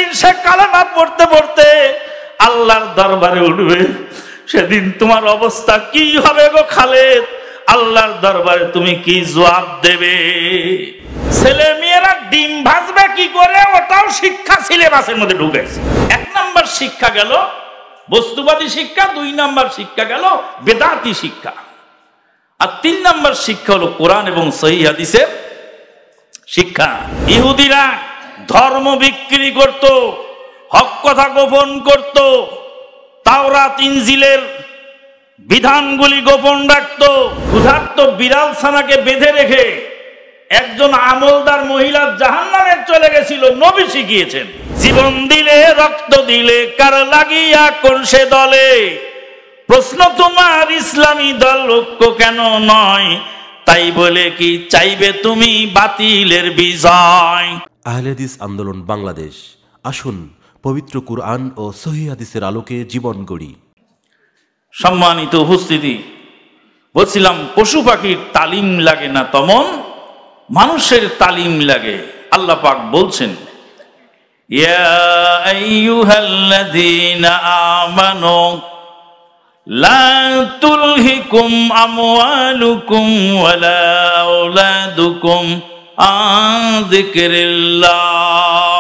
যেদিন সে কালেমা পড়তে পড়তে আল্লাহর দরবারে উঠবে, সেদিন তোমার অবস্থা কি হবে গো খালেদ? আল্লাহর দরবারে তুমি কি জবাব দেবে? ছেলে মেয়েরা ডিম ভাজবে কি করে, ওটাও শিক্ষা সিলেবাসের মধ্যে ঢুকেছে। 1 নাম্বার শিক্ষা গেল বস্তুবাদী শিক্ষা, 2 নাম্বার শিক্ষা গেল বেদাতি শিক্ষা, আর 3 নাম্বার শিক্ষা হলো কোরআন এবং সহিহ হাদিসের শিক্ষা। ইহুদিরা ধর্ম বিক্রি করত, হক কথা গোপন করত, তাওরাত ইনজিলের বিধানগুলি গোপন রাখত। ক্ষুধার্ত বিড়াল ছানাকে বেঁধে রেখে একজন আমলদার মহিলা জাহান্নামে চলে গেছিল, নবী শিখিয়েছেন জীবন দিলে রক্ত দিলে কার লাগিয়া কোন সে দলে, প্রশ্ন তোমার ইসলামী দল ঐক্য কেন নয়, তাই বলে কি চাইবে তুমি বাতিলের বিজয়? আহলে হাদিস আন্দোলন বাংলাদেশ, আসুন পবিত্র কুরআন ও সহিহ হাদিসের আলোকে জীবন গড়ি। সম্মানিত উপস্থিতি, বলছিলাম পশু পাখির তালিম লাগে না তেমন মানুষের তালিম লাগে। আল্লাহ পাক বলছেন, ইয়া আইয়ুহাল্লাযীনা আমানু লা তুলহিকুম আমওয়ালুকুম ওয়ালা আওলাদুকুম আন যিকরিল্লাহ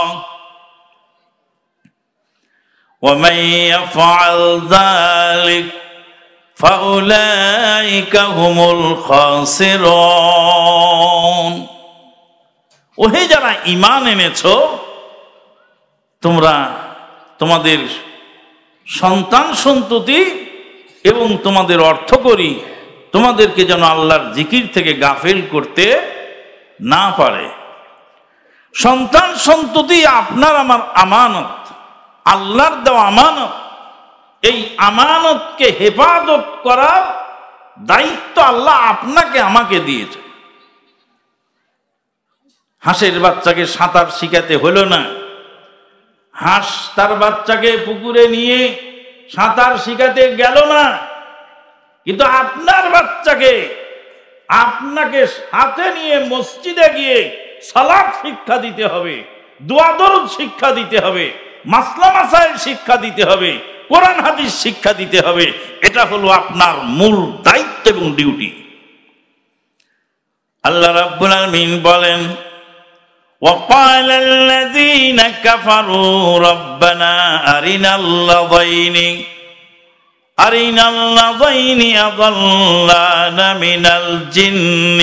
ওয়া মান ইয়াফআল যালিক ফাউলাইকা হুমুল খাসিরুন। ওহে যারা ঈমান এনেছো, তোমরা তোমাদের সন্তান সন্ততি এবং তোমাদের অর্থ করি তোমাদেরকে যেন আল্লাহর জিকির থেকে গাফেল করতে না পারে। সন্তান সন্ততি আপনার আমার আমানত, আল্লাহর দেওয়া আমানত। এই আমানতকে হেফাজত করার দায়িত্ব আল্লাহ আপনাকে আমাকে দিয়েছে। হাঁসের বাচ্চাকে সাঁতার শিখাতে হলো না, হাঁস তার বাচ্চাকে পুকুরে নিয়ে সাঁতার শিখাতে গেল না, কিন্তু আপনার বাচ্চাকে আপনাকে সাথে নিয়ে মসজিদে গিয়ে সালাত শিক্ষা দিতে হবে, দোয়া দরুদ শিক্ষা দিতে হবে, মাসলা মাসাইল শিক্ষা দিতে হবে, কোরআন হাদিস শিক্ষা দিতে হবে। এটা হলো আপনার মূল দায়িত্ব এবং ডিউটি। আল্লাহ রাব্বুল আলামিন বলেন, وقال الذين كفروا ربنا أرنا الذين أضلانا من الجن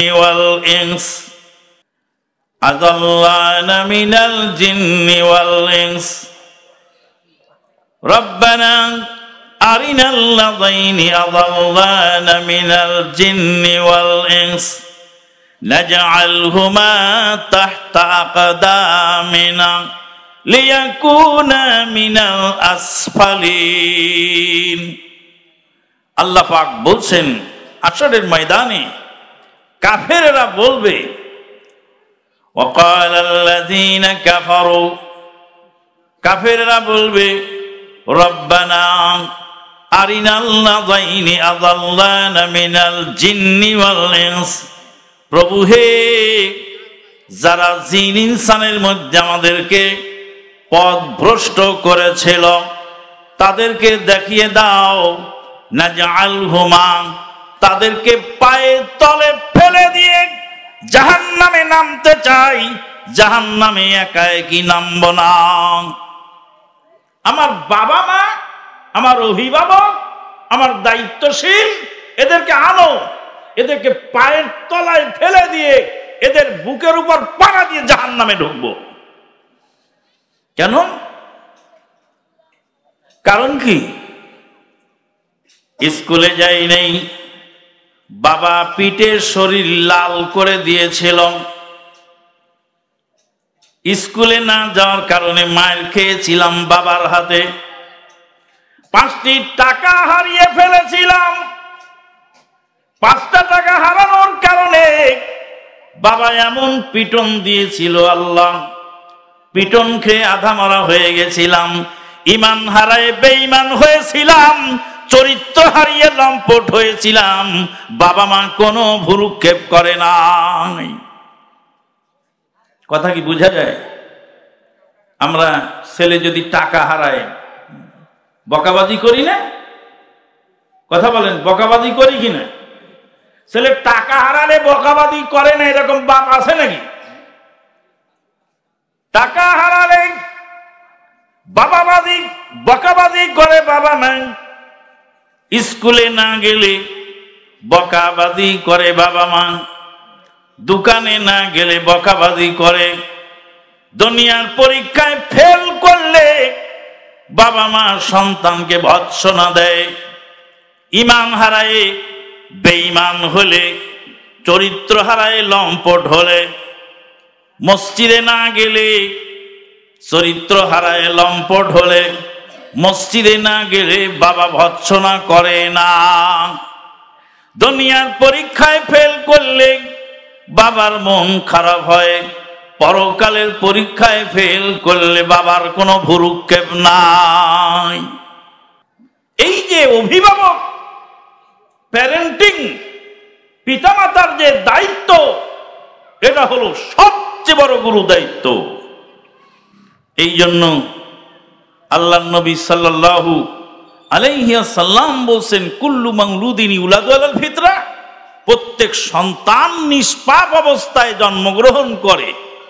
والإنس ربنا أرنا الذين أضلانا من الجن والإنس نجعلهما تحت أقدامنا ليكونا من الأسفلين। আল্লাহ পাক বলছেন, হাশরের ময়দানে কাফেররা বলবে, وقال الذين كفروا, কাফেররা বলবে, ربنا أرنا الذين أضلانا من الجن والإنس, প্রভু হে, যারা জিন ইনসানের মধ্যে আমাদেরকে পথভ্রষ্ট করেছিল তাদেরকে দেখিয়ে দাও, নাজআলহুমা, তাদেরকে পায়ের তলে ফেলে দিয়ে জাহান্নামে নামতে চাই, জাহান্নামে একা একই নামব না। আমার বাবা মা, আমার অভিভাবক, আমার দায়িত্বশীল, এদেরকে আনো, এদেরকে পায়ের তলায় ফেলে দিয়ে এদের বুকের উপর পাড়া দিয়ে জাহান্নামে ঢুকবো। কেন? কারণ কি? স্কুলে যাই নেই, বাবা পিঠে শরীর লাল করে দিয়েছিল, স্কুলে না যাওয়ার কারণে মার খেয়েছিলাম বাবার হাতে, 5টি টাকা হারিয়ে ফেলেছিলাম, 5টা টাকা হারানোর কারণে বাবা এমন পিটন দিয়েছিল, আল্লাহ, পিটন খেয়ে আধা মরা হয়ে গেছিলাম, ঈমান হারায় বেঈমান হয়েছিলাম, চরিত্র হারিয়ে লম্পট হয়েছিলাম, বাবা মা কোনো ভ্রুক্ষেপ করে নাই। কথা কি বোঝা যায়? আমরা ছেলে যদি টাকা হারায় বকাবাজি করি না? কথা বলেন, বকাবাজি করি কিনা? ছেলে টাকা হারালে বকাবাজি করে না এরকম বাপ আছে নাকি? টাকা হারালে বাবাবাজি বকাবাজি করে বাবা নাই, স্কুলে না গেলে বকাবাজি করে বাবা মা, দোকানে না গেলে বকাবাজি করে, দুনিয়ার পরীক্ষায় ফেল করলে বাবা মা সন্তানকে ভৎসনা দেয়, ঈমান হারায় বেঈমান হলে, চরিত্র হারায় লম্পট হলে, মসজিদে না গেলে চরিত্র হারায় লম্পট হলে, মসজিদে না গেলে বাবা ভৎসনা করে না, দুনিয়ার পরীক্ষায় ফেল করলে বাবার মন খারাপ হয়, পরকালের পরীক্ষায় ফেল করলে বাবার কোনো ভুরুক্ষেপ নাই। এই যে অভিভাবক, প্যারেন্টিং, পিতামাতার যে দায়িত্ব, এটা হলো সবচেয়ে বড় গুরু দায়িত্ব। এই জন্য আল্লাহর নবী সাল্লাল্লাহু আলাইহি ওয়াসাল্লাম বলছেন, কুল্লু মাউলুদিন ইউলাদু আলাল ফিতরা, প্রত্যেক সন্তান নিষ্পাপ অবস্থায় জন্মগ্রহণ করে।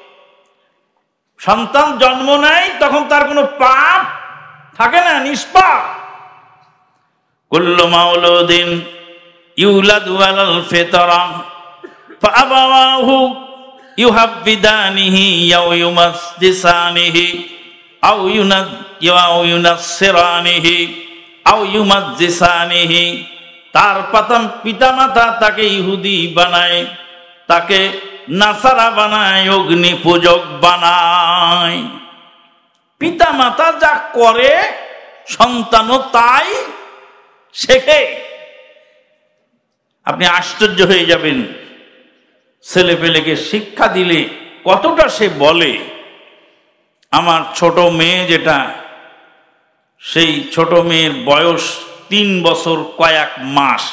সন্তান জন্ম নেয় তখন তার কোনো পাপ থাকে না, নিষ্পাপ। কুল্লু মাউলুদিন ইউলাদু আলাল ফিতরা ফাআবাওয়াহু ইউহাব্বিদানিহি আও ইউমাজ্জিসানিহি আও ইউনাসসিরানিহি আও ইউমাজ্জিসানিহি। তার পিতামাতা তাকে ইহুদি বানায়, তাকে নাসারা বানায়, অগ্নি পূজক বানায়। পিতামাতা যা করে সন্তানও তাই শেখে। আপনি আশ্চর্য হয়ে যাবেন, ছেলে পেলেকে শিক্ষা দিলে কতটা সে বলে। আমার ছোট মেয়ে যেটা, সেই ছোট মেয়ের বয়স 3 বছর কয়েক মাস।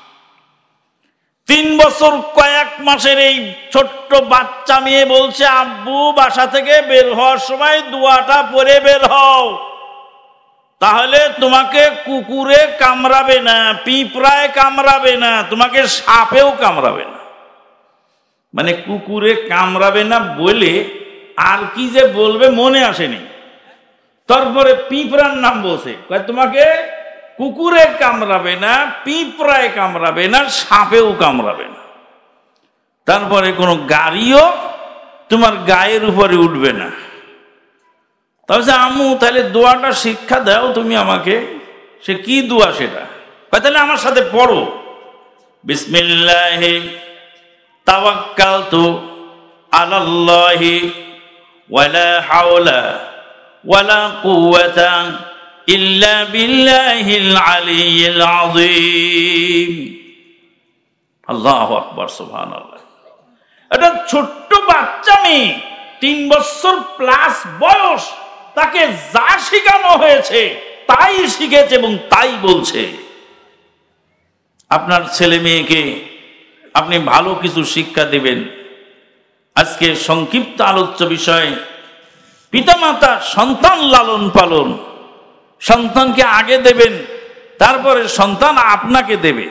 3 বছর কয়েক মাসের এই ছোট্ট বাচ্চা মেয়ে বলছে, আব্বু বাসা থেকে বের হওয়ার সময় দোয়াটা পড়ে বের হও, তাহলে তোমাকে কুকুরে কামড়াবে না, পিঁপড়ায় কামড়াবে না, তোমাকে সাপেও কামড়াবে না। মানে কুকুরে কামড়াবে না বলে আর কি যে বলবে মনে আসেনি, তারপরে পিঁপড়ার নাম বলছে, তোমাকে কুকুরে কামড়াবে না, পিঁপড়ায় কামড়াবে না, সাপেও কামড়াবে না, তারপরে কোনো গাড়িও তোমার গায়ের উপরে উঠবে না। তাহলে আম্মু তাহলে দোয়াটা শিক্ষা দাও তুমি আমাকে। সে কি দোয়া সেটা? তাহলে আমার সাথে পড়ো, বিসমিল্লাহি তাওয়াক্কালতু আলাল্লাহি ওয়ালা হাওলা ওয়ালা কুওয়াতা ইল্লা বিল্লাহিল আলিয়্যিল আযীম। আল্লাহু আকবার, সুবহানাল্লাহ। এটা ছোট্ট বাচ্চা মেয়ে, 3 বছর প্লাস বয়স, তাকে যা শেখানো হয়েছে তাই শিখেছে এবং তাই বলছে। আপনার ছেলে মেয়েকে আপনি ভালো কিছু শিক্ষা দিবেন। আজকে সংক্ষিপ্ত আলোচ্য বিষয় পিতামাতা সন্তান লালন পালন। সন্তানকে আগে দেবেন, তারপরে সন্তান আপনাকে দেবে।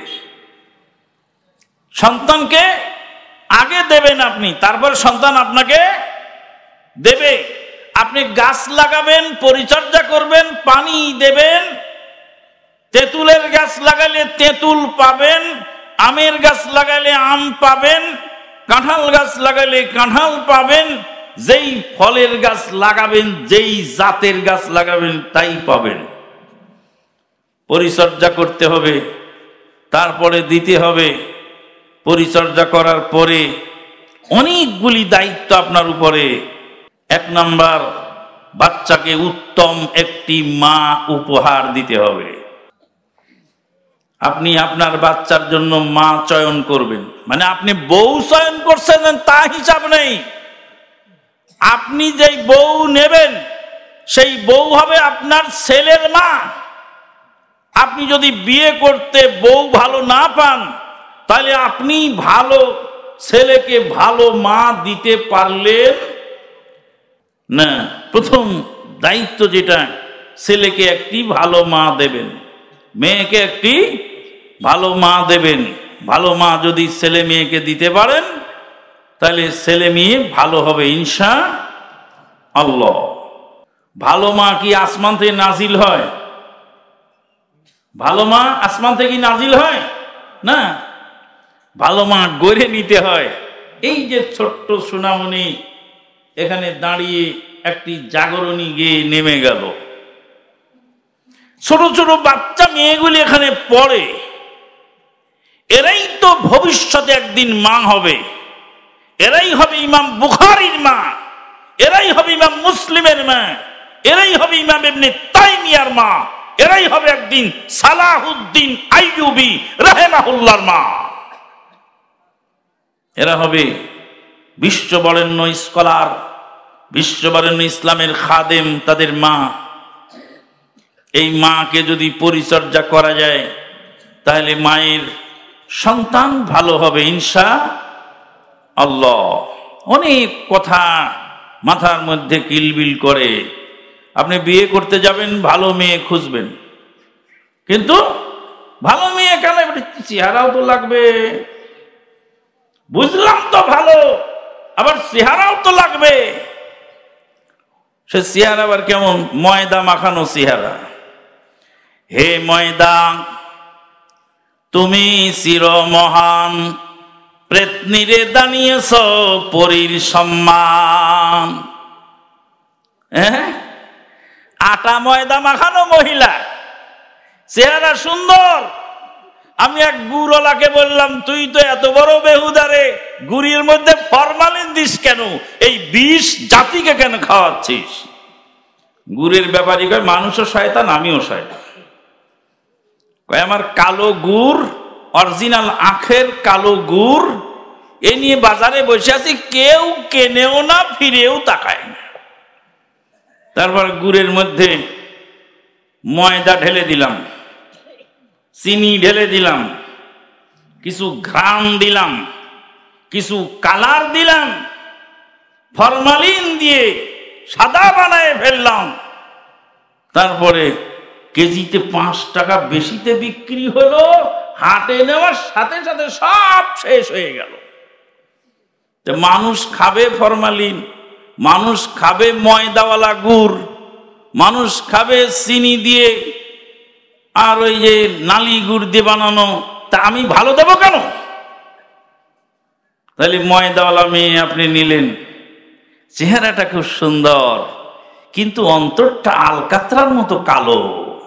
সন্তানকে আগে দেবেন আপনি, তারপরে সন্তান আপনাকে দেবে। আপনি গাছ লাগাবেন, পরিচর্যা করবেন, পানি দেবেন। তেঁতুলের গাছ লাগালে তেঁতুল পাবেন, আমের গাছ লাগালে আম পাবেন, কাঁঠাল গাছ লাগালে কাঁঠাল পাবেন। যেই ফলের গাছ লাগাবেন, যেই জাতের গাছ লাগাবেন তাই পাবেন। পরিচর্যা করতে হবে, তারপরে দিতে হবে। পরিচর্যা করার পরে অনেকগুলি দায়িত্ব আপনার উপরে। 1 নাম্বার, বাচ্চাকে উত্তম একটি মা উপহার দিতে হবে। আপনি আপনার বাচ্চার জন্য মা চয়ন করবেন, মানে আপনি বউ চয়ন করছেন তা হিসাব নেই। আপনি যেই বউ নেবেন সেই বউ হবে আপনার ছেলের মা। আপনি যদি বিয়ে করতে বউ ভালো না পান, তাহলে আপনি ভালো ছেলেকে ভালো মা দিতে পারলেন না, প্রথম দায়িত্ব যেটা, ছেলেকে একটি ভালো মা দেবেন, মেয়েকে একটি ভালো মা দেবেন। ভালো মা যদি ছেলে মেয়েকে দিতে পারেন তাহলে ছেলে মেয়ে ভালো হবে ইনশাআল্লাহ। ভালো মা কি আসমান থেকে নাজিল হয়? ভালো মা আসমান থেকে নাজিল হয় না, ভালো মা গড়ে নিতে হয়। এই যে ছোট্ট সোনামণি এখানে দাঁড়িয়ে একটি জাগরণী গেয়ে নেমে গেল, ছোট ছোট বাচ্চা মেয়েগুলি এখানে পড়ে, এরাই তো ভবিষ্যতে একদিন মা হবে। এরাই হবে ইমাম বুখারীর মা, এরাই হবে ইমাম মুসলিমের মা, এরাই হবে ইমাম ইবনে তাইমিয়ার মা, এরাই হবে একদিন সালাহুদ্দিন আইয়ুবী রাহিমাহুল্লাহর মা। এরা হবে বিশ্ববরেণ্য স্কলার, বিশ্ববরেণ্য ইসলামের খাদেম, তাদের মা। এই মাকে যদি পরিচর্যা করা যায় তাহলে মায়ের সন্তান ভালো হবে ইনশাআল্লাহ। অনেক কথা মাথার মধ্যে কিলবিল করে। আপনি বিয়ে করতে যাবেন, ভালো মেয়ে খুঁজবেন, কিন্তু ভালো মেয়ে কেন, চেহারাও তো লাগবে। বুঝলাম তো ভালো, আবার চেহারাও তো লাগবে। সে চেহারা আবার কেমন? ময়দা মাখানো চেহারা। হে ময়দা, তুমি চির মহান, প্রেতনিরে দানিয়েছ পরীর সম্মান। আটা ময়দা মাখানো মহিলা, চেহারা সুন্দর। আমি এক গুড়ওয়ালাকে বললাম, তুই তো এত বড় বেহুদারে, গুড়ির মধ্যে ফরমালিন দিস কেন? এই বিষ জাতিকে কেন খাওয়াচ্ছিস? গুড়ের ব্যাপারী কয়, মানুষও শয়তান, আমিও শয়তান। কয়, আমার কালো গুড়, অরিজিনাল আখের কালো গুড়, এ নিয়ে বাজারে বসে আছি, কেউ কেনেও না, ফিরেও তাকায় না। তারপর গুড়ের মধ্যে ময়দা ঢেলে দিলাম, চিনি ঢেলে দিলাম, কিছু ঘ্রাণ দিলাম, কিছু কালার দিলাম, ফরমালিন দিয়ে সাদা বানায় ফেললাম। তারপরে কেজিতে 5 টাকা বেশিতে বিক্রি হলো, হাটে নেওয়ার সাথে সাথে সব শেষ হয়ে গেল। মানুষ খাবে ফরমালিন, মানুষ খাবে ময়দাওয়ালা গুড়, মানুষ খাবে চিনি দিয়ে আর ওই যে নালি গুড় দিয়ে বানানো, তা আমি ভালো দেবো কেন? তাহলে ময়দাওয়ালা মেয়ে আপনি নিলেন, চেহারাটা খুব সুন্দর, কিন্তু অন্তরটা আলকাতরার মতো কালো।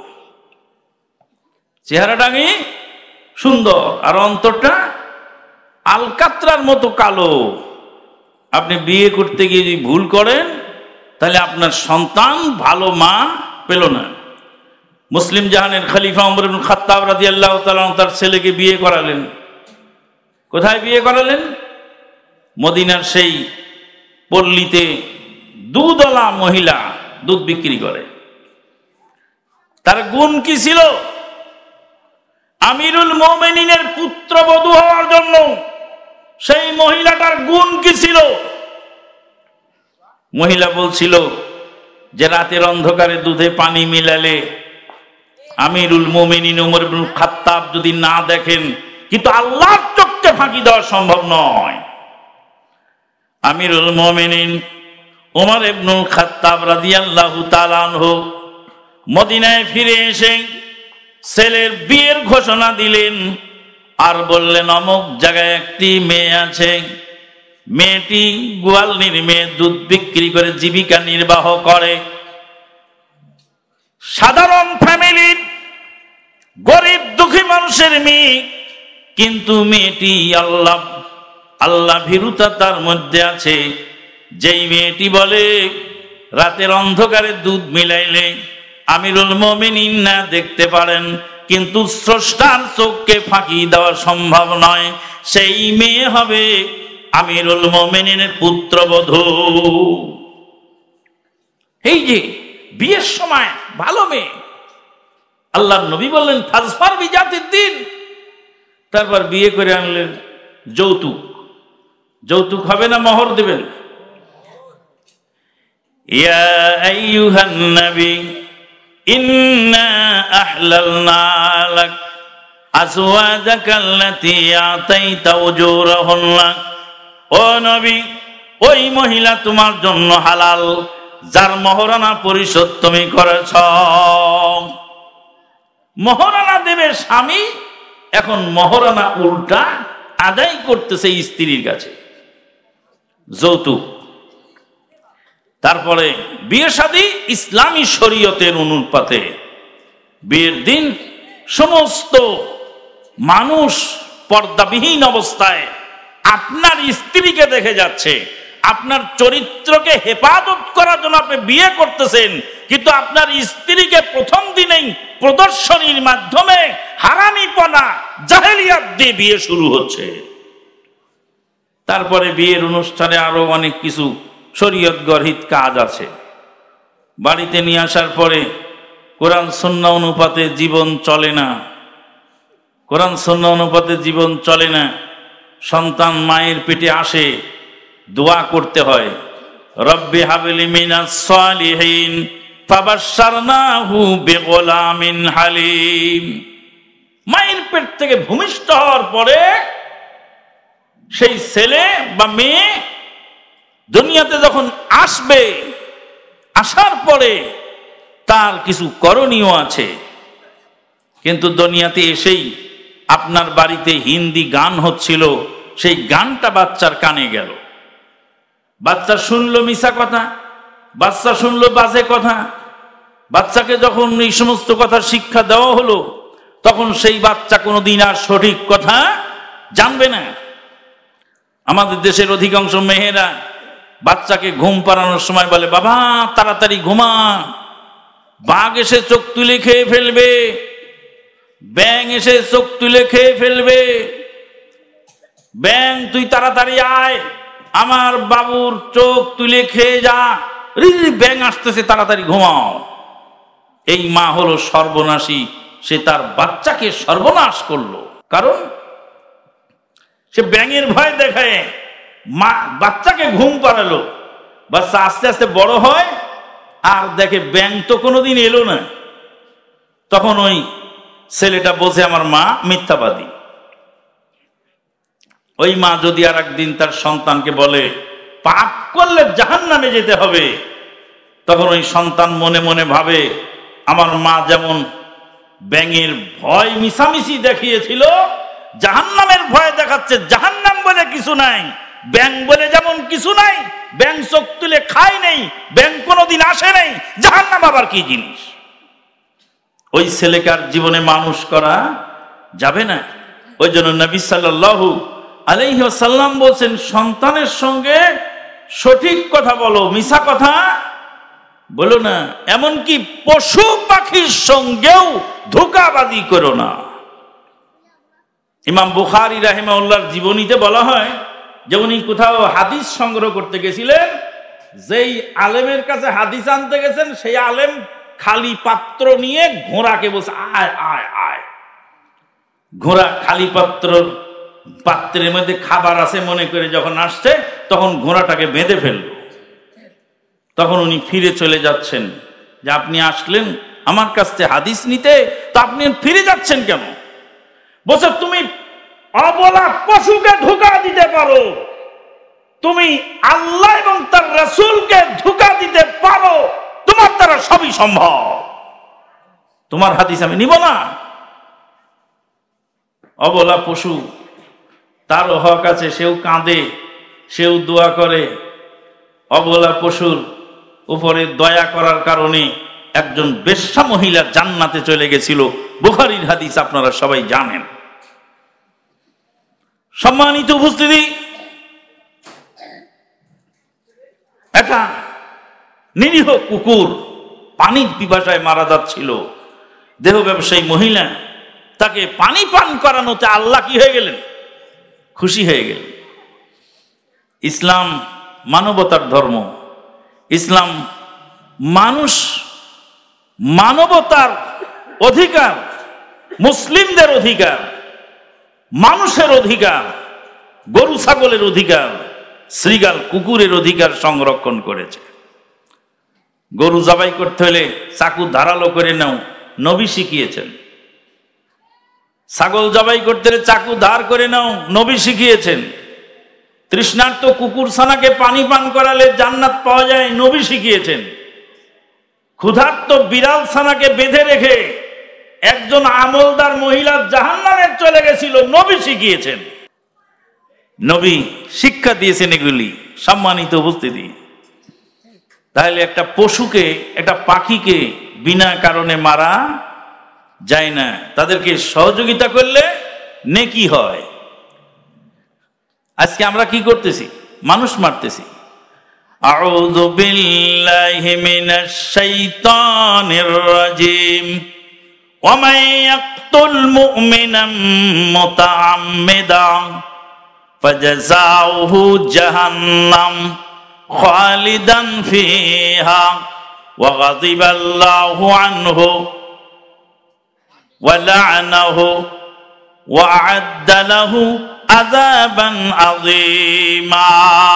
চেহারাটা কি সুন্দর আর অন্তরটা আলকাতরার মতো কালো। আপনি বিয়ে করতে গিয়ে যদি ভুল করেন তাহলে আপনার সন্তান ভালো মা পেল না। মুসলিম জাহানের খলিফা ওমর ইবনে খাত্তাব রাদিয়াল্লাহু তাআলা তার ছেলেকে বিয়ে করালেন। কোথায় বিয়ে করালেন? মদিনার সেই পল্লীতে দুধওয়ালা মহিলা দুধ বিক্রি করে। তার গুণ কি ছিল? আমিরুল মুমিনিনের পুত্রবধূ হওয়ার জন্য সেই মহিলাটার গুণ কি ছিল? মহিলা বলছিল যে রাতের অন্ধকারে দুধে পানি মিলালে আমিরুল মুমিনিন ওমর ইবনে খাত্তাব যদি না দেখেন, কিন্তু আল্লাহর চোখকে ফাঁকি দেওয়া সম্ভব নয়। আমিরুল মুমিনিন ওমর ইবনে খাত্তাব রাদিয়াল্লাহু তাআলা আনহু মদিনায় ফিরে এসে ছেলের বিয়ের ঘোষণা দিলেন আর বললেন, অমুক জায়গায় একটি মেয়ে আছে, মেয়েটি গোয়ালনির মেয়ে, দুধ বিক্রি করে জীবিকা নির্বাহ করে। সাধারণ ফ্যামিলির গরিব দুঃখী মানুষের মেয়ে, কিন্তু মেয়েটি আল্লাহ ভীরুতা তার মধ্যে আছে। যেই মেয়েটি বলে রাতের অন্ধকারে দুধ মিলাইলে আমিরুল মুমিনিন না দেখতে পারেন, কিন্তু স্রষ্টার চোখকে ফাঁকি দেওয়া সম্ভব নয়, সেই মেয়ে হবে আমিরুল মুমিনিনের পুত্রবধূ। এই যে বিয়ের সময় ভালো মেয়ে, আল্লাহর নবী বললেন ফাজফার বিজাতিদ দ্বীন। তারপর বিয়ে করে আনলেন। যৌতুক হবে না মোহর দেবেন? ইয়া আইয়ুহান নবী ইন্না আহলালনা লাক আজওয়াজাকাল্লাতী আতাইতা উজুরাহুন্না। ও নবী, ওই মহিলা তোমার জন্য হালাল যার মহরানা পরিশোধ তুমি করেছ। মহরানা দেবে স্বামী, এখন মহরানা উল্টা আদায় করতেছে স্ত্রীর কাছে, যৌতুক। তারপরে বিয়ে শাদী ইসলামী শরীয়তের অনুপাতে বিয়ের দিন সমস্ত মানুষ পর্দাবিহীন অবস্থায় আপনার স্ত্রীকে দেখে যাচ্ছে। আপনার চরিত্রকে হেফাজত করার জন্য আপনি বিয়ে করতেছেন, কিন্তু আপনার স্ত্রীকে প্রথম দিনেই প্রদর্শনীর মাধ্যমে হারামিপনা জাহেলিয়াত দিয়ে বিয়ে শুরু হচ্ছে। তারপরে বিয়ের অনুষ্ঠানে আরো অনেক কিছু শরীয়ত গর্হিত কাজ আছে। বাড়িতে নিয়ে আসার পরে কোরআন সুন্নাহ অনুপাতে জীবন চলে না, কোরআন সুন্নাহ অনুপাতে জীবন চলে না। সন্তান মায়ের পেটে আসে, দোয়া করতে হয়, রব্বি হাবলি মিনাস সালিহিন ফাবাশশারনাহু বিগুলামিন হালিম। মায়ের পেট থেকে ভূমিষ্ঠ হওয়ার পরে সেই ছেলে বা মেয়ে দুনিয়াতে যখন আসবে, আসার পরে তার কিছু করণীয় আছে। কিন্তু দুনিয়াতে এসেই আপনার বাড়িতে হিন্দি গান হচ্ছিল, সেই গানটা বাচ্চার কানে গেল, বাচ্চা শুনলো মিছা কথা, বাচ্চা শুনলো বাজে কথা। বাচ্চাকে যখন এই সমস্ত কথা শিক্ষা দেওয়া হলো, তখন সেই বাচ্চা কোনোদিন আর সঠিক কথা জানবে না। আমাদের দেশের অধিকাংশ মেয়েরা বাচ্চাকে ঘুম পাড়ানোর সময় বলে, বাবা তাড়াতাড়ি ঘুমা, বাঘ এসে চোখ তুলে খেয়ে ফেলবে, ব্যাং এসে চোখ তুলে খেয়ে ফেলবে, ব্যাং তুই তাড়াতাড়ি আয়, আমার বাবুর চোখ তুলে খেয়ে যা, ব্যাং আসতেছে তাড়াতাড়ি ঘুমাও। এই মা হলো সর্বনাশী, সে তার বাচ্চাকে সর্বনাশ করলো। কারণ সে ব্যাঙের ভয় দেখায় মা বাচ্চাকে ঘুম পাড়ালো, বাচ্চা আস্তে আস্তে বড় হয় আর দেখে ব্যাঙ তো কোনোদিন এলো না। তখন ওই ছেলেটা বোঝে আমার মা মিথ্যাবাদী। ওই মা যদি আর একদিন তার সন্তানকে বলে পাপ করলে জাহান্নামে যেতে হবে, তখন ওই সন্তান মনে মনে ভাবে আমার মা যেমন ব্যাঙের ভয় মিছামিছি দেখিয়েছিল, জাহান্নামের ভয় দেখাচ্ছে। জাহান্নাম বলে কিছু নাই, ব্যাঙ বলে যেমন কিছু নাই, ব্যাঙ চোখ তুলে খায় নেই, ব্যাঙ কোনোদিন আসে নাই, জাহান্নাম আবার কি জিনিস। ওই ছেলেকে আর জীবনে মানুষ করা যাবে না। ওই জন্য নবী সাল্লাল্লাহু আলাইহি ওয়াসাল্লাম বলছেন, সন্তানের সঙ্গে সঠিক কথা বলো, মিছা কথা বলো না। এমনকি পশু পাখির সঙ্গেও ধোঁকাবাজি করো না। ইমাম বুখারী রাহিমাহুল্লাহর জীবনীতে বলা হয় যে উনি কোথাও হাদিস সংগ্রহ করতে গেছিলেন, যেই আলেমের কাছে হাদিস আনতে গেছেন সেই আলেম খালি পাত্র নিয়ে ঘোড়াকে বলছে আয় আয় আয়। ঘোড়া খালি পাত্রের মধ্যে খাবার আছে মনে করে যখন আসছে, তখন ঘোড়াটাকে বেঁধে ফেলল। তখন উনি ফিরে চলে যাচ্ছেন, যে আপনি আসলেন আমার কাছ থেকে হাদিস নিতে, তো আপনি ফিরে যাচ্ছেন কেন? বলছে তুমি অবলা পশুকে ধোঁকা দিতে পারো, তুমি আল্লাহ এবং তার রাসূলকে ধোঁকা দিতে পারো, তোমার দ্বারা সবই সম্ভব, তোমার হাদিস আমি নিব না। অবলা পশু, তারও হক আছে, সেও কাঁদে, সেও দোয়া করে। অবলা পশুর উপরে দয়া করার কারণে একজন বেশ্যা মহিলা জান্নাতে চলে গেছিল। বুখারীর হাদিস আপনারা সবাই জানেন। সম্মানিত উপস্থিতি, একটা নিরীহ কুকুর পানির পিপাসায় মারা যাচ্ছিল। দেহ ব্যবসায়ী মহিলা তাকে পানি পান করানোতে আল্লাহ কি হয়ে গেলেন? খুশি হয়ে গেলেন। ইসলাম মানবতার ধর্ম। ইসলাম মানবতার অধিকার, মুসলিমদের অধিকার, মানুষের অধিকার, গরু ছাগলের অধিকার, শ্রীগাল কুকুরের অধিকার সংরক্ষণ করেছে। গরু জবাই করতে হলে চাকু ধারালো করে নাও, নবী শিখিয়েছেন। ছাগল জবাই করতে হলে চাকু ধার করে নাও, নবী শিখিয়েছেন। তৃষ্ণার্ত কুকুর ছানাকে পানি পান করালে জান্নাত পাওয়া যায়, নবী শিখিয়েছেন। ক্ষুধার্ত বিড়াল ছানাকে বেঁধে রেখে একজন আমলদার মহিলা জাহান্নামে চলে গেছিল, নবী শিখিয়েছেন। নবী শিক্ষা দিয়েছেন এগুলি। সম্মানিত উপস্থিতি, তাহলে একটা পশুকে, একটা পাখিকে বিনা কারণে মারা যায় না, তাদেরকে সহযোগিতা করলে নেকি হয়। আজকে আমরা কি করতেছি? মানুষ মারতেছি। আউযু বিল্লাহি মিনাশ শাইতানির রাজিম। ওয়া মান ইয়াকতুল মুমিনান মুতাআম্মিদান ফাজাযাউহু জাহান্নাম খালিদান ফিহা ওয়া গাযিবাল্লাহু আনহু ওয়া লা'নাহু ওয়া আ'আদ্দা লাহু আযাবান আযীমা।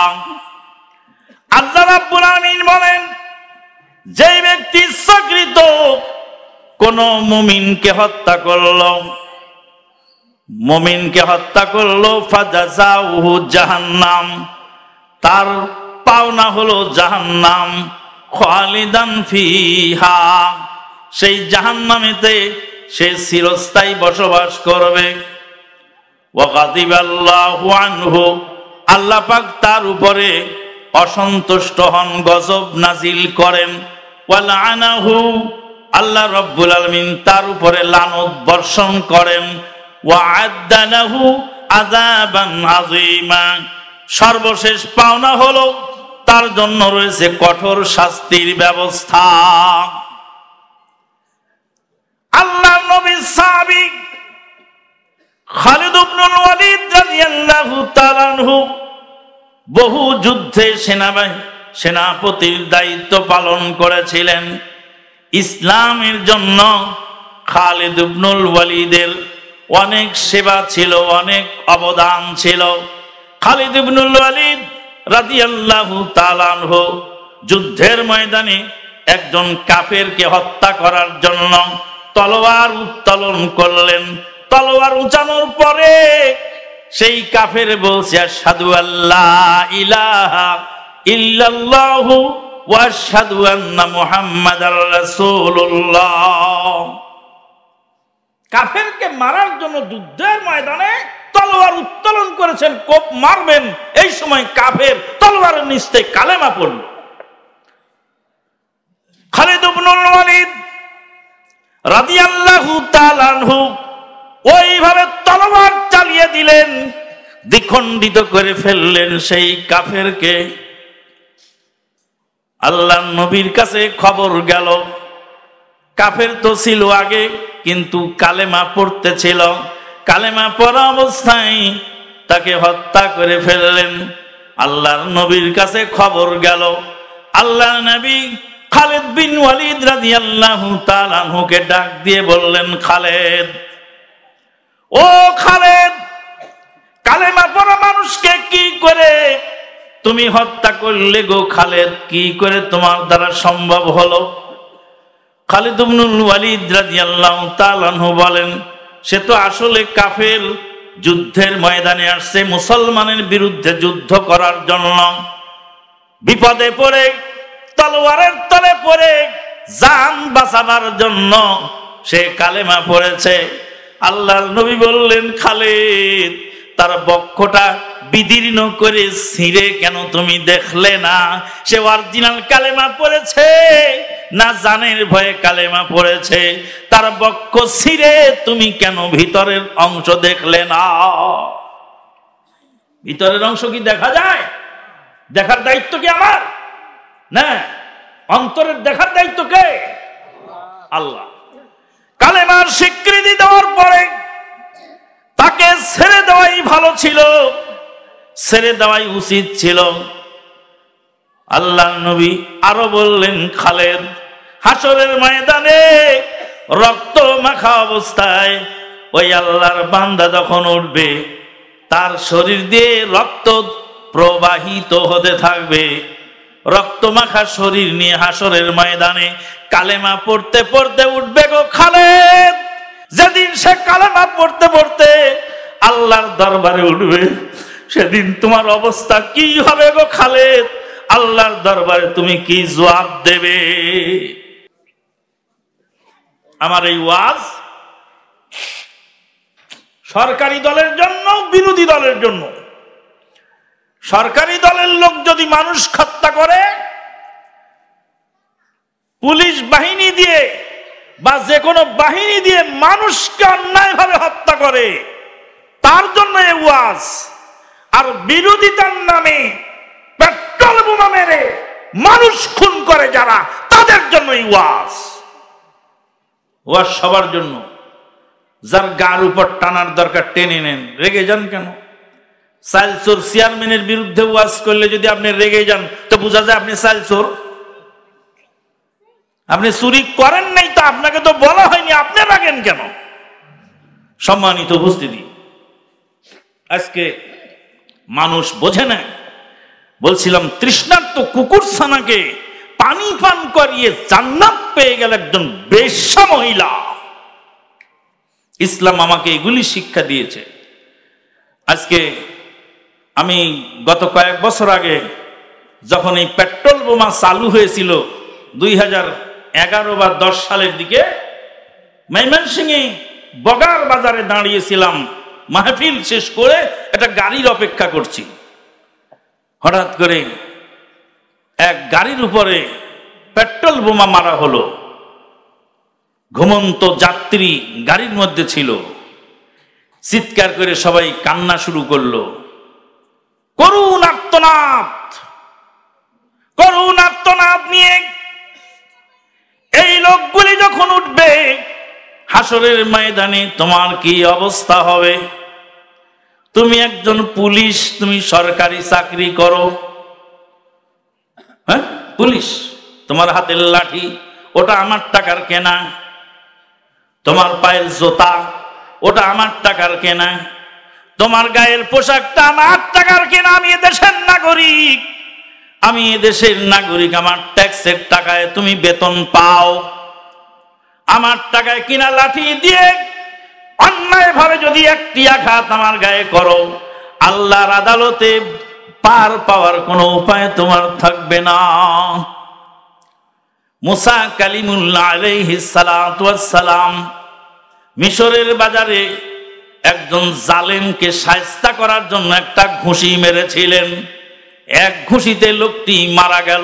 আল্লাহ রাব্বুল আলামিন বলেন, যে ব্যক্তি ইচ্ছাকৃত কোন মুমিনকে হত্যা করলো, ফাজাযাউহু জাহান্নাম, তার পাওনা হলো জাহান্নাম, খালিদান ফিহা, সেই জাহান্নামেতে সে চিরস্থায়ী বসবাস করবে। ওয়া গাযিবাল্লাহু আনহু, আল্লাহ পাক তার উপরে অসন্তুষ্ট হন, গজব নাজিল করেন। ওয়া লা'নাহু, আল্লাহ রাব্বুল আলামিন তার উপরে লানত বর্ষণ করেন। ওয়া আ'আদ্দা লাহু আযাবান আযীমা, সর্বশেষ পাওনা হলো তার জন্য রয়েছে কঠোর শাস্তির ব্যবস্থা। আল্লাহর নবী সাহাবী খালিদ ইবনুল ওয়ালিদ রাদিয়াল্লাহু তাআলা আনহু বহু যুদ্ধে সেনাপতির দায়িত্ব পালন করেছিলেন। ইসলামের জন্য খালিদ ইবনুল ওয়ালিদের অনেক সেবা ছিল, অনেক অবদান ছিল। খালিদ ইবনুল ওয়ালিদ রাদিয়াল্লাহু তাআলা আনহু যুদ্ধের ময়দানে একজন কাফেরকে হত্যা করার জন্য তলোয়ার উত্তোলন করলেন। তলোয়ার উঁচানোর পরে সেই কাফের বলছে, আশহাদু আল্লা ইলাহা ইল্লাল্লাহু ওয়া আশহাদু আন্না মুহাম্মাদার রাসূলুল্লাহ। কাফেরকে মারার জন্য যুদ্ধের ময়দানে তলোয়ার উত্তোলন করেছেন, কোপ মারবেন, এই সময় কাফের তলোয়ারের নিচ থেকে কালেমা পড়ল। খালিদ ইবনুল ওয়ালিদ রাদিয়াল্লাহু তাআলা আনহু ওইভাবে তলোয়ার চালিয়ে দিলেন, দ্বিখণ্ডিত করে ফেললেন সেই কাফেরকে। আল্লাহর নবীর কাছে খবর গেল, কাফের তো ছিল আগে, কিন্তু কালেমা পড়তেছিল। কালেমা পড়া অবস্থায় তাকে হত্যা করে ফেললেন। আল্লাহর নবীর কাছে খবর গেল। আল্লাহর নবী খালিদ বিন ওয়ালিদ রাদিয়াল্লাহু তাআলা আনহুকে ডাক দিয়ে বললেন, খালেদ, ও খালেদ, কালেমা পড়া মানুষকে কি করে তুমি হত্যা করলে গো খালেদ? কি করে তোমার দ্বারা সম্ভব হলো? খালিদ ইবনুল ওয়ালিদ রাদিয়াল্লাহু তাআলা আনহু বলেন, সে তো আসলে কাফের, যুদ্ধের ময়দানে আসছে মুসলমানের বিরুদ্ধে যুদ্ধ করার জন্য। বিপদে পড়ে তলোয়ারের তলে পড়ে জান বাঁচাবার জন্য সে কালেমা পড়েছে। আল্লাহর নবী বললেন, খালিদ, তার বক্ষটা বিদীর্ণ করে ছিঁড়ে কেন তুমি দেখলে না? সে অরিজিনাল কালেমা পড়েছে না জানের ভয়ে কালেমা পড়েছে? তার বক্ষ ছিঁড়ে তুমি কেন ভিতরের অংশ দেখলে না? ভিতরের অংশ কি দেখা যায়? দেখার দায়িত্ব কি আমার? না, অন্তরের দেখার দায়িত্ব কে? আল্লাহ। কালেমার স্বীকৃতি দেওয়ার পরে তাকে ছেড়ে দেওয়াই ভালো ছিল, ছেড়ে দেওয়াই উচিত ছিল। আল্লাহর নবী আরো বললেন, খালেদ, হাসরের ময়দানে রক্ত মাখা অবস্থায় ওই আল্লাহর বান্দা যখন উঠবে, তার শরীর দিয়ে রক্ত প্রবাহিত হতে থাকবে। রক্তমাখা শরীর নিয়ে হাসরের ময়দানে কালেমা পড়তে পড়তে উঠবে গো খালেদ। যেদিন সে কালেমা পড়তে পড়তে আল্লাহর দরবারে উঠবে, সেদিন তোমার অবস্থা কি হবে গো খালেদ? আল্লাহর দরবারে তুমি কি জবাব দেবে? আমার এই ওয়াজ সরকারি দলের জন্য, বিরোধী দলের জন্য। সরকারি দলের লোক যদি মানুষ হত্যা করে, পুলিশ বাহিনী দিয়ে বা যে কোনো বাহিনী দিয়ে মানুষকে অন্যায়ভাবে হত্যা করে, তার জন্য এই ওয়াজ। আর বিরোধিতার নামে পেট্রোল বোমা মেরে মানুষ খুন করে যারা, তাদের জন্য এই ওয়াজ। ওয়াজ সবার জন্য। যার গার উপর টানার দরকার টেনে নেন, রেগে যান কেন? সাইলচোর চেয়ারম্যানের বিরুদ্ধে ওয়াজ করলে যদি আপনি রেগে যান, তো বোঝা যায় আপনি সাইলচোর। আপনি চুরি করেন নাই, তো আপনাকে তো বলা হয়নি, আপনি রাগেন কেন? সম্মানিত উপস্থিতি, আজকে মানুষ বোঝে না। বলছিলাম তৃষ্ণার্ত কুকুর ছানাকে পানি পান করিয়ে জান্নাত পেয়ে গেল একজন বেশ্যা মহিলা। ইসলাম আমাকে এগুলি শিক্ষা দিয়েছে। আজকে আমি গত কয়েক বছর আগে যখন এই পেট্রোল বোমা চালু হয়েছিল 2011 বা 10 সালের দিকে, ময়মনসিংহে বগার বাজারে দাঁড়িয়েছিলাম, মাহফিল শেষ করে একটা গাড়ির অপেক্ষা করছি। হঠাৎ করে এক গাড়ির উপরে পেট্রোল বোমা মারা হলো। ঘুমন্ত যাত্রী গাড়ির মধ্যে ছিল। চিৎকার করে সবাই কান্না শুরু করলো। করুণ আর্তনাদ, করুণ আর্তনাদ নিয়ে এই লোকগুলি যখন উঠবে হাসরের ময়দানে, তোমার কি অবস্থা হবে? তুমি একজন পুলিশ, তুমি সরকারি চাকরি করো, হ্যাঁ পুলিশ, তোমার হাতের লাঠি ওটা আমার টাকার কেনা, তোমার পায়ের জোতা ওটা আমার টাকার কেনা, তোমার গায়ের পোশাকটা আমার টাকার কেনা। আমি এদেশের নাগরিক, আমি এদেশের নাগরিক, আমার ট্যাক্সের টাকায় তুমি বেতন পাও। আমার টাকায় কিনা লাঠি দিয়ে অন্যায় ভাবে যদি একটি আঘাত আমার গায়ে করো, আল্লাহর আদালতে পার পাওয়ার কোনো উপায় তোমার থাকবে না। মুসা কালিমুল্লাহ আলাইহিস সালাতু ওয়াস সালাম মিশরের বাজারে একজন জালেমকে শায়েস্তা করার জন্য একটা ঘুষি মেরেছিলেন। এক ঘুষিতে লোকটি মারা গেল।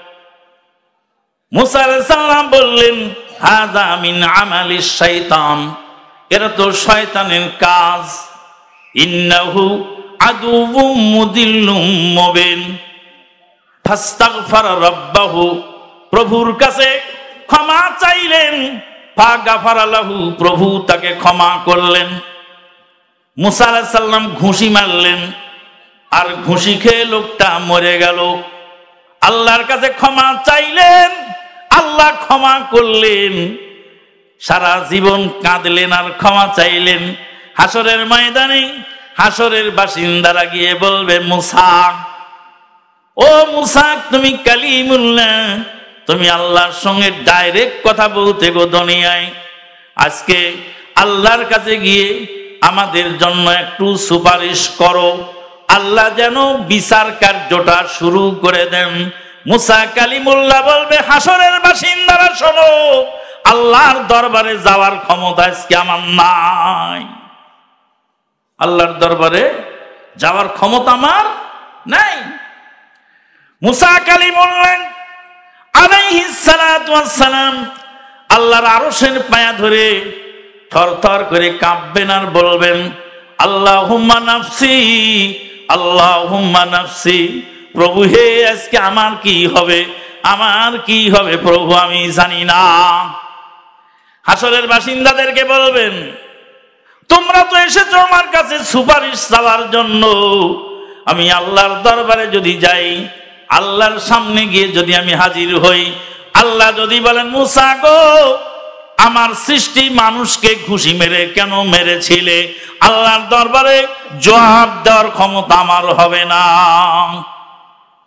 মুসা আলাইহিস সালাম বললেন, হাযা মিন আমালিশ শাইতান, এরা তো শয়তানের কাজ। ইন্নাহু আদুউম মুদিল্লুম মুবিন। ফাস্তাগফারা রাব্বাহু, প্রভুর কাছে ক্ষমা চাইলেন। ফাগাফারা লাহু, প্রভু তাকে ক্ষমা করলেন। মুসা আলাইহিস সালাম ঘুষি মারলেন, আর ঘুষি খেয়ে লোকটা মরে গেল। আল্লাহর কাছে ক্ষমা চাইলেন, আল্লাহ ক্ষমা করলেন। সারা জীবন কাঁদলেন আর ক্ষমা চাইলেন। হাসরের ময়দানে হাসরের বাসিন্দারা গিয়ে বলবে, মুসা, ও মুসা, তুমি কালিমুল্লাহ, তুমি আল্লাহর সঙ্গে ডাইরেক্ট কথা বলতে গো দুনিয়ায়। আজকে আল্লাহর কাছে গিয়ে আমাদের জন্য একটু সুপারিশ করো, আল্লাহ যেন বিচার কার্যটা শুরু করে দেন। মুসা কালিমুল্লাহ বলবে, হাসরের বাসিন্দারা শোনো, আল্লাহর দরবারে যাওয়ার ক্ষমতা আজকে আমার নাই। আল্লাহর দরবারে যাওয়ার ক্ষমতা আমার নাই। মুসা কালিমুল্লাহ আলাইহিস সালাতু ওয়াস সালাম আল্লাহর আরশের পায়া ধরে থরথর করে কাঁপবেন আর বলবেন, আল্লাহুম্মা নাফসি, আল্লাহুম্মা নাফসি। প্রভু হে, আজকে আমার কি হবে, আমার কি হবে প্রভু, আমি জানি না। হাসরের বাসিন্দাদেরকে বলবেন, তোমরা তো এসেছো আমার কাছে সুপারিশ চাওয়ার জন্য। আমি আল্লাহর দরবারে যদি যাই, আল্লাহর সামনে গিয়ে যদি আমি হাজির হই, আল্লাহ যদি বলেন, মুসা গো, আমার সৃষ্টি মানুষকে ঘুষি মেরে কেন মেরেছিলে, আল্লাহর দরবারে জবাব দেওয়ার ক্ষমতা আমার হবে না।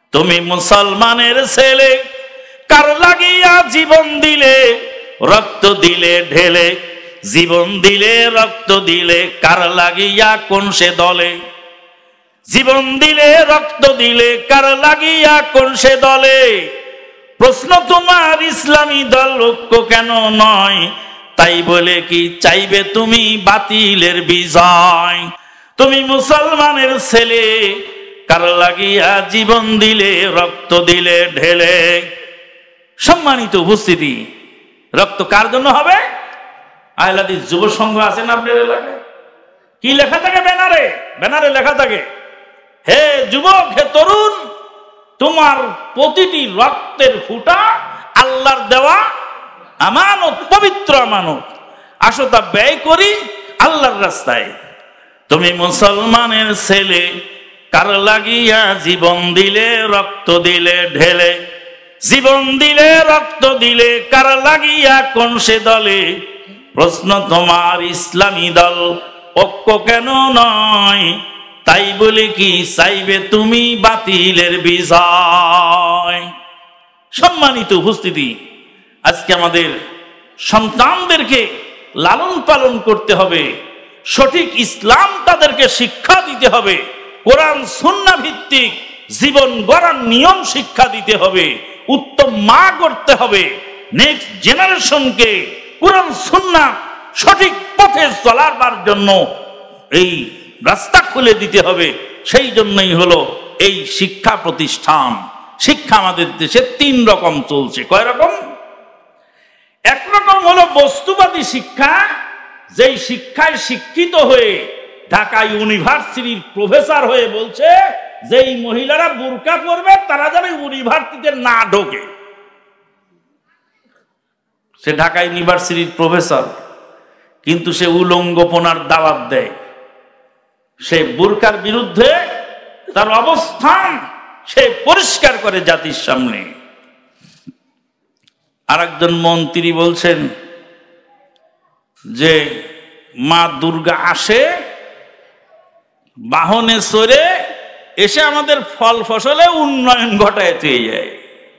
তুমি মুসলমানের ছেলে, কার লাগিয়া জীবন দিলে, রক্ত দিলে ঢেলে, জীবন দিলে রক্ত দিলে, কার লাগিয়া কোন সে দলে, জীবন দিলে রক্ত দিলে, কার লাগিয়া কোন সে দলে। প্রশ্ন তোমার ইসলামী দল ঐক্য কেন নয়, তাই বলে কি চাইবে তুমি বাতিলের বিজয়। তুমি মুসলমানের ছেলে, কার লাগিয়া জীবন দিলে, রক্ত দিলে ঢেলে। সম্মানিত উপস্থিতি, রক্ত কার জন্য হবে? আহলে হাদিস যুব সংঘ আছে না আপনার এলাকায়? কি লেখা থাকে ব্যানারে? ব্যানারে লেখা থাকে, হে যুবক, হে তরুণ, তোমার প্রতিটি রক্তের ফুটা আল্লাহর দেওয়া আমানত, পবিত্র আমানত, আসো তা ব্যয় করি আল্লাহর রাস্তায়। তুমি মুসলমানের ছেলে, কার লাগিয়া জীবন দিলে, রক্ত দিলে ঢেলে, জীবন দিলে রক্ত দিলে, কার লাগিয়া কোন সে দলে। প্রশ্ন তোমার ইসলামী দল ঐক্য কেন নয়, তাই বলে কি চাইবে তুমি বাতিলের বিজয়। সম্মানিত উপস্থিতি, আজকে আমাদের সন্তানদেরকে লালন পালন করতে হবে, সঠিক ইসলাম তাদেরকে শিক্ষা দিতে হবে, কোরআন সুন্নাহ ভিত্তিক জীবন গড়ার নিয়ম শিক্ষা দিতে হবে, উত্তম মা করতে হবে, নেক্সট জেনারেশনকে কোরআন সুন্নাহ সঠিক পথে চলার জন্য এই রাস্তা খুলে দিতে হবে। সেই জন্যই হলো এই শিক্ষা প্রতিষ্ঠান। শিক্ষা আমাদের দেশে 3 রকম চলছে। কয় রকম? এক রকম হলো বস্তুবাদী শিক্ষা, যেই শিক্ষায় শিক্ষিত হয়ে ঢাকা ইউনিভার্সিটির প্রফেসর হয়ে বলছে যেই মহিলারা বুরকা পরবে তারা যেন ইউনিভার্সিটিতে না ঢোকে। সে ঢাকা ইউনিভার্সিটির প্রফেসর, কিন্তু সে উলঙ্গপনার দাওয়াত দেয়, সে বুরকার বিরুদ্ধে তার অবস্থান সে পরিষ্কার করে জাতির সামনে। আরেকজন মন্ত্রী বলছেন যে মা দুর্গা আসে বাহনে চড়ে, এসে আমাদের ফল ফসলে উন্নয়ন ঘটায় চলে যায়।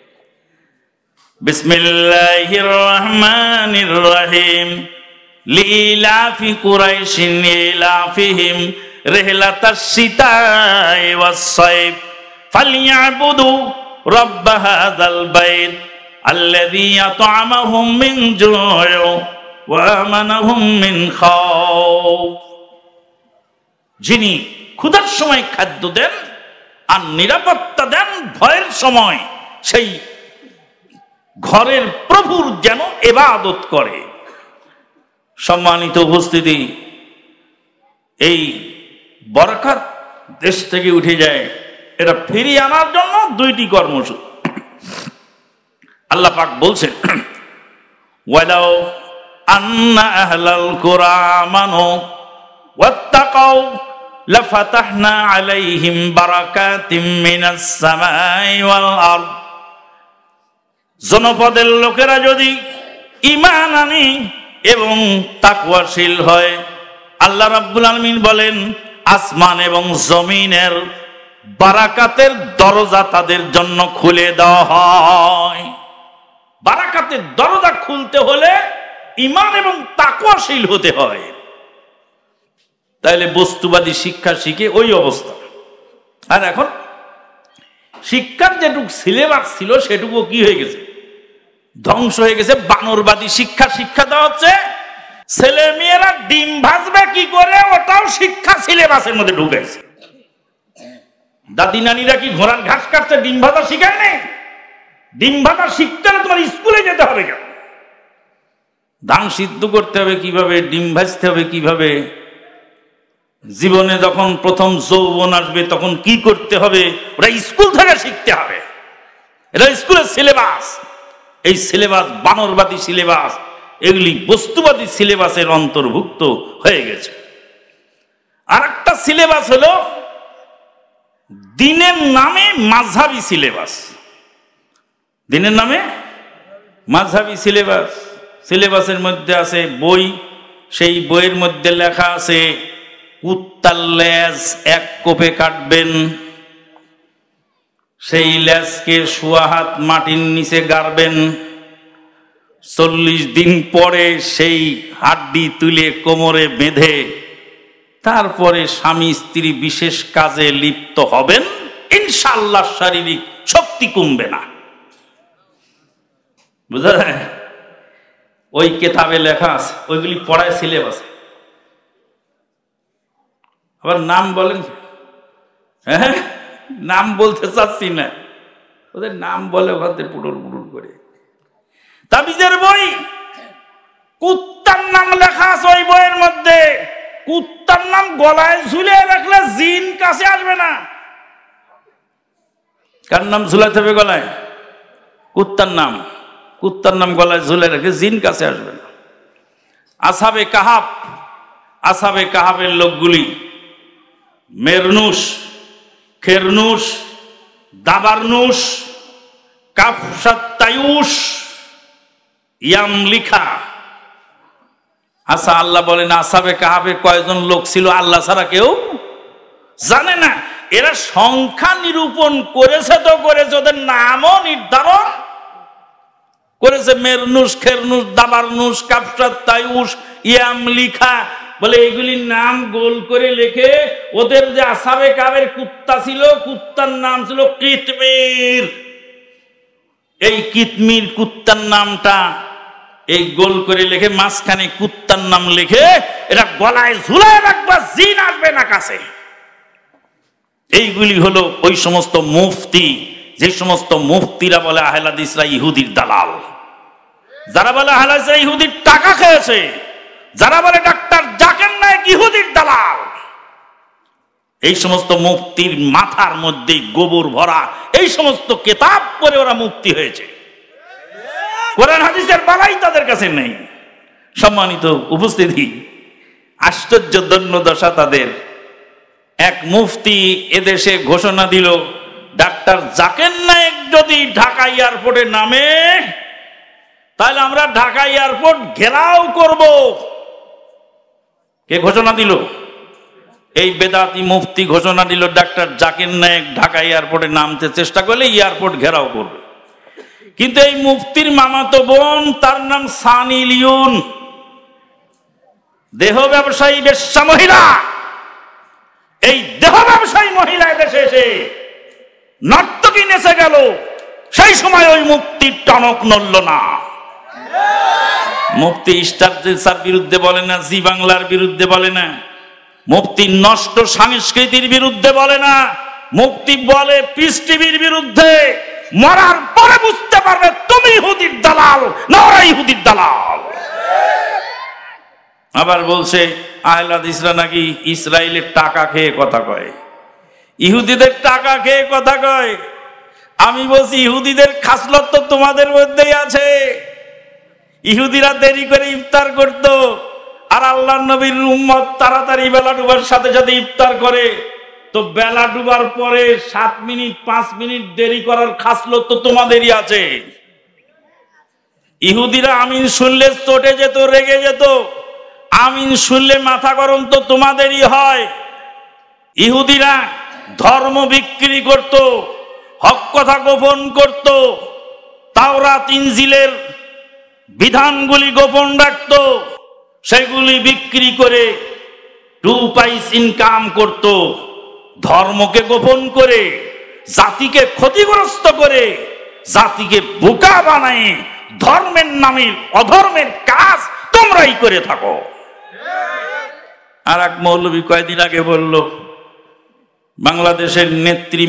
বিসমিল্লাহির রহমানির রহিম। লিলাফি কুরাইশিন ইলাফিহিম রিহলাতাশ শিতাই ওয়াস সাইফ ফালইয়াবুদু রাব্ব হাযাল বাইত আল্লাযী আত'আমাহুম মিন জু'ইন ওয়া আমানাহুম মিন খাউফ। যিনি ক্ষুধার সময় খাদ্য দেন আর নিরাপত্তা দেন ভয়ের সময়, সেই ঘরের প্রভুর যেন ইবাদত করে। সম্মানিত উপস্থিতি, এই বরকত দেশ থেকে উঠে যায়, এটা ফিরিয়ে আনার জন্য 2টি কর্মসূচি আল্লাহ পাক বলছেন, ওয়ালাউ আন্না আহলাল কুরা আমানু ওয়াত্তাকাউ লাফাতাহনা আলাইহিম বারাকাতিম মিনাস সামাই ওয়াল আরদ। জনপদের লোকেরা যদি ঈমান আনে এবং তাকওয়াশীল হয়, আল্লাহ রাব্বুল আলামিন বলেন আসমান এবং জমিনের বারাকাতের দরজা তাদের জন্য খুলে দেওয়া হয়। বারাকাতের দরজা খুলতে হলে ঈমান এবং তাকওয়াশীল হতে হয়। তাইলে বস্তুবাদী শিক্ষা শিখে ওই অবস্থা। আর এখন শিক্ষার যেটুকু সিলেবাস ছিল সেটুকু কি হয়ে গেছে? ধ্বংস হয়ে গেছে। বানরবাদী শিক্ষা দেওয়া হচ্ছে। ছেলে মেয়েরা ডিম ভাজবে কি করে ওটাও শিক্ষা সিলেবাসের মধ্যে ঢুকেছে। দাদি নানিরা কি ঘোড়ার ঘাস কাটছে ডিম ভাজা শিখায় নেই? ডিম ভাজা শিখতে হলে তোমার স্কুলে যেতে হবে কেন? ধান সিদ্ধ করতে হবে কিভাবে, ডিম ভাজতে হবে কিভাবে, জীবনে যখন প্রথম যৌবন আসবে তখন কি করতে হবে, ওরা স্কুল থেকে শিখতে হবে। এটা স্কুলের সিলেবাস। এই সিলেবাস বানরবাদী সিলেবাস, এগুলি বস্তুবাদী সিলেবাসের অন্তর্ভুক্ত হয়ে গেছে। আর একটা সিলেবাস হলো দিনের নামে মাযহাবী সিলেবাস। দিনের নামে মাযহাবী সিলেবাস। সিলেবাসের মধ্যে আছে বই, সেই বইয়ের মধ্যে লেখা আছে কুত্তার লেজ 1 কোপে কাটবেন, সেই লেজকে সোয়া হাত মাটির নিচে গাড়বেন। 40 দিন পরে সেই হাড্ডি তুলে কোমরে বেঁধে তারপরে স্বামী স্ত্রী বিশেষ কাজে লিপ্ত হবেন, ইনশাআল্লাহ শারীরিক শক্তি কমবে না। বুঝা যায়? ওই কিতাবে লেখা আছে, ওইগুলি পড়ায় সিলেবাসে। আবার নাম বলেন, হ্যাঁ নাম বলতে চাচ্ছি না, ওদের নাম বলে ওখানে পুটুর পুটুর করে। তাবিজের বই, কুত্তার নাম লেখা আছে ওই বইয়ের মধ্যে। কুত্তার নাম গলায় ঝুলে রাখলে জিন কাছে আসবে না। কার নাম ঝুলাতে হবে গলায়? কুত্তার নাম। কুত্তার নাম গলায় ঝুলে রেখে জিন কাছে আসবে না। আসহাবে কাহাব, আসহাবে কাহাবের লোকগুলি মেরনুস, খেরনুস, দাবারনুস, কাফসাত্তায়ুস, ইয়ামলিখা। আচ্ছা, আল্লাহ বলেন আসহাবে কাহাবে কয়জন লোক ছিল আল্লাহ ছাড়া কেউ জানে না। এরা সংখ্যা নিরূপণ করেছে তো করেছে, ওদের নামও নির্ধারণ করেছে। মেরনুস, খেরনুস, দাবারনুস, কাফসাত্তায়ুস, ইয়ামলিখা বলে এগুলির নাম গোল করে লেখে। ওদের যে আসহাবে কাহাবের কুত্তা ছিল, কুত্তার নাম ছিল কিতমির। এই কিতমির কুত্তার নামটা এই গোল করে লেখে, মাঝখানে কুত্তার নাম লিখে এটা গলায় ঝুলায় রাখবা, জিন আসবে না কাছে। এইগুলি হলো ওই সমস্ত মুফতি, যে সমস্ত মুফতিরা বলে আহলে হাদিসরা ইহুদির দালাল, যারা বলে আহলে হাদিসরা ইহুদির টাকা খেয়েছে, যারা বলে ডাক্তার জাকির নায়েক ইহুদির দালাল, এই সমস্ত মুফতির মাথার মধ্যে গোবর ভরা এই সমস্ত কিতাব পড়ে ওরা মুফতি হয়েছে। কোরআন হাদিসের বালাই তাদের কাছে নেই। সম্মানিত উপস্থিতি, আশ্চর্য দন্য দশা তাদের। এক মুফতি এদেশে ঘোষণা দিল, ডাক্তার জাকির নায়েক যদি ঢাকা এয়ারপোর্টে নামে তাহলে আমরা ঢাকা এয়ারপোর্ট ঘেরাও করব। কে ঘোষণা দিল? এই বেদাতি মুফতি ঘোষণা দিল, ডাক্তার জাকির নায়েক ঢাকা এয়ারপোর্টে নামতে চেষ্টা করলে এয়ারপোর্ট ঘেরাও করবে। কিন্তু এই মুফতির মামাতো বোন, তার নাম সানি লিওন, দেহ ব্যবসায়ী বেশ্যা মহিলা। এই দেহ ব্যবসায়ী মহিলা দেশে এসে নর্তকী নেচে গেল, সেই সময় ওই মুফতির টনক নড়ল না। মুফতি স্টার জলসার বিরুদ্ধে বলে না, জি বাংলার বিরুদ্ধে বলে না, মুফতি নষ্ট সংস্কৃতির বিরুদ্ধে বলে না, মুফতি বলে পিস টিভির বিরুদ্ধে। মরার পরে বুঝতে পারবে তুমি ইহুদির দালাল না ওরা ইহুদির দালাল। আবার বলছে আহলে হাদিসরা নাকি ইসরায়েলের টাকা খেয়ে কথা কয়, ইহুদিদের টাকা খেয়ে কথা কয়। আমি বলছি ইহুদিদের খাসলত তো তোমাদের মধ্যেই আছে। ইহুদিরা দেরি করে ইফতার করত, আর আল্লাহর নবীর উম্মত তাড়াতাড়ি বেলা ডুবার সাথে সাথে ইফতার করে। তো বেলা ডুবার পরে 7 মিনিট 5 মিনিট দেরি করার খাসলত তো তোমাদেরই আছে। ইহুদিরা আমিন শুনলে চটে যেত, রেগে যেত। আমিন শুনলে মাথা গরম তো তোমাদেরই হয়। ইহুদিরা ধর্ম বিক্রি করত, হক কথা গোপন করত, তাওরাত ইনজিলের বিধানগুলি গোপন রাখত, সেগুলি বিক্রি করে 2 পয়সা ইনকাম করত। ধর্মকে গোপন করে, জাতিকে ক্ষতিগ্রস্ত করে, জাতিকে বোকা বানায় ধর্মের নামে অধর্মের কাজ তোমরাই করে থাকো। আর এক মৌলবী কয়েকদিন আগে বলল, বাংলাদেশের নেত্রী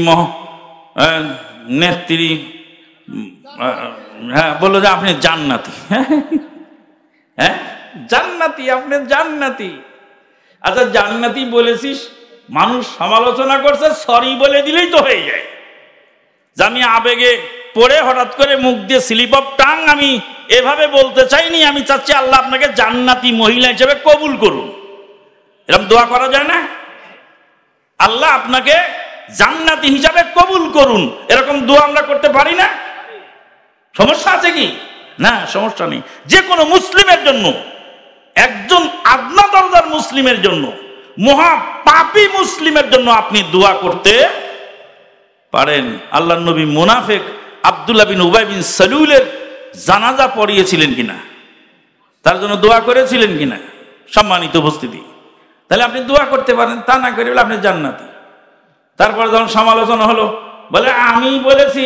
হ্যাঁ বললো যে আপনি জান্নাতি। হ্যাঁ জান্নাতি, আপনি জান্নাতি। আচ্ছা জান্নাতি বলেছিস, মানুষ সমালোচনা করছে, সরি বলে দিলেই তো হয়ে যায়। যে আমি আবেগে পড়ে হঠাৎ করে মুখ দিয়ে স্লিপ অফ টাং আমি এভাবে বলতে চাইনি, আমি চাচ্ছি আল্লাহ আপনাকে জান্নাতি মহিলা হিসেবে কবুল করুন। এরকম দোয়া করা যায় না? আল্লাহ আপনাকে জান্নাতি হিসাবে কবুল করুন, এরকম দোয়া আমরা করতে পারি না? সমস্যা আছে কি? না, সমস্যা নেই। যে কোনো মুসলিমের জন্য, একজন আদনা দরজার মুসলিমের জন্য, মহা পাপী মুসলিমের জন্য আপনি দোয়া করতে পারেন। আল্লাহর নবী মুনাফিক আব্দুল্লাহ বিন উবাই বিন সালুলের জানাজা পড়িয়েছিলেন কিনা, তার জন্য দোয়া করেছিলেন কিনা? সম্মানিত উপস্থিতি, তাহলে আপনি দোয়া করতে পারেন, তা না করে আপনি জান্নাতি। তারপর যখন সমালোচনা হলো, বলে আমি বলেছি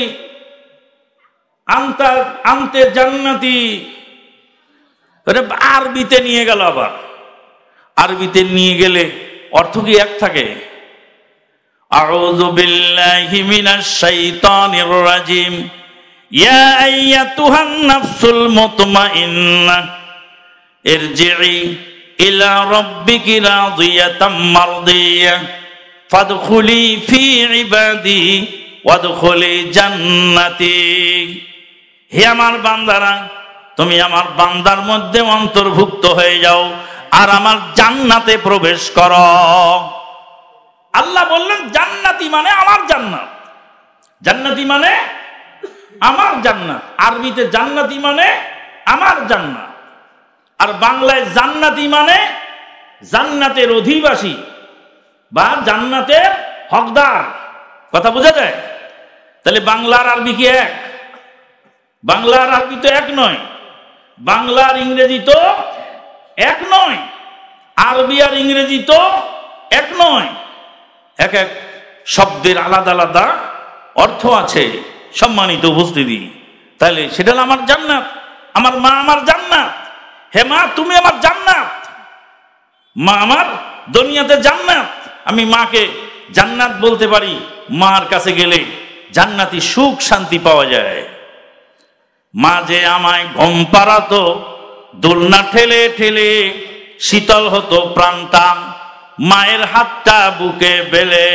আনতে জান্নাতি, আরবিতে নিয়ে গেল। আবার আরবিতে নিয়ে গেলে অর্থ কি এক থাকে? আউযু বিল্লাহি মিনাশ শাইতানির রাজিম, ইয়া আইয়াতুহান নাফসুল মুতমাইন্নাহ ইরজিই ইলা রাব্বিকি রাদিয়াতাম মারদিয়াহ ফাদখুলি ফি ইবাদি ওয়াদখুলি জান্নাতি। হে আমার বান্দারা, তুমি আমার বান্দার মধ্যে অন্তর্ভুক্ত হয়ে যাও আর আমার জান্নাতে প্রবেশ করো। আল্লাহ বললেন জান্নাতি মানে আমার জান্নাত, জান্নাতি মানে আমার জান্নাত। আরবিতে জান্নাতি মানে আমার জান্নাত, আর বাংলায় জান্নাতি মানে জান্নাতের অধিবাসী বা জান্নাতের হকদার। কথা বোঝা যায়? তাহলে বাংলার আরবি কি এক? বাংলার আরবি তো এক নয়, বাংলার ইংরেজি তো এক নয়, আরবি আর ইংরেজি তো এক নয়। এক এক শব্দের আলাদা আলাদা অর্থ আছে। সম্মানিত উপস্থিতি, তাহলে সেটা হলো আমার জান্নাত। আমার মা আমার জান্নাত। হে মা, তুমি আমার জান্নাত। মা আমার দুনিয়াতে জান্নাত। আমি মাকে জান্নাত বলতে পারি। মার কাছে গেলে জান্নাতি সুখ শান্তি পাওয়া যায়। মা যে আমায় ঘুম পাড়াতো, দোলনা ঠেলে ঠেলে শীতল হতো প্রাণটা, মায়ের হাতটা বুকে বেলে।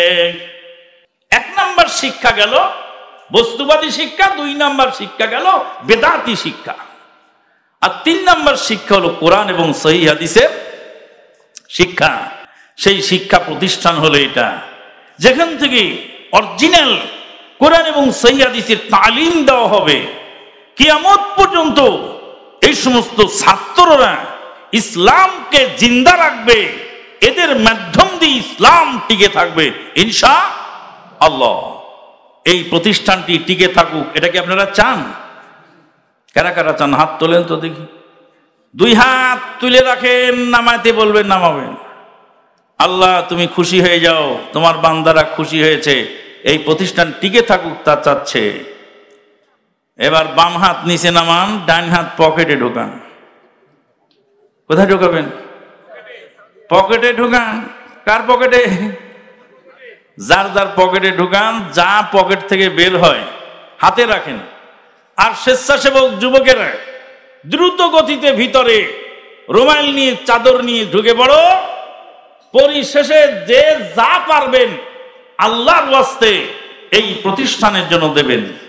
এক নাম্বার শিক্ষা গেল বস্তুবাদী শিক্ষা, দুই নাম্বার শিক্ষা গেল বেদাতি শিক্ষা, আর তিন নাম্বার শিক্ষা হলো কোরআন এবং সহিহ হাদিসের শিক্ষা। সেই শিক্ষা প্রতিষ্ঠান হলো এটা, যেখান থেকে অরিজিনাল কোরআন এবং সহিহ হাদিসের তালিম দেওয়া হবে। কিয়ামত পর্যন্ত এই সমস্ত ছাত্ররা ইসলামকে জিন্দা রাখবে, এদের মাধ্যম দিয়ে ইসলাম টিকে থাকবে ইনশাআল্লাহ। এই প্রতিষ্ঠানটি টিকে থাকুক, এটা কি আপনারা চান? কারা কারা চান? হাত তোলেন তো দেখি। দুই হাত তুলে রাখেন, নামাইতে বলবেন নামাবেন। আল্লাহ তুমি খুশি হয়ে যাও, তোমার বান্দারা খুশি হয়েছে, এই প্রতিষ্ঠান টিকে থাকুক তা চাচ্ছে। এবার বাম হাত নিচে নামান, ডান হাত পকেটে ঢোকান। কোথায় ঢোকাবেন? পকেটে ঢোকান। কার পকেটে? যার যার পকেটে ঢোকান। যা পকেট থেকে বের হয় হাতে রাখেন। আর স্বেচ্ছাসেবক যুবকেরা দ্রুত গতিতে ভিতরে রুমাল নিয়ে, চাদর নিয়ে ঢুকে পড়ো। পরিশেষে যে যা পারবেন আল্লাহর ওয়াস্তে এই প্রতিষ্ঠানের জন্য দেবেন।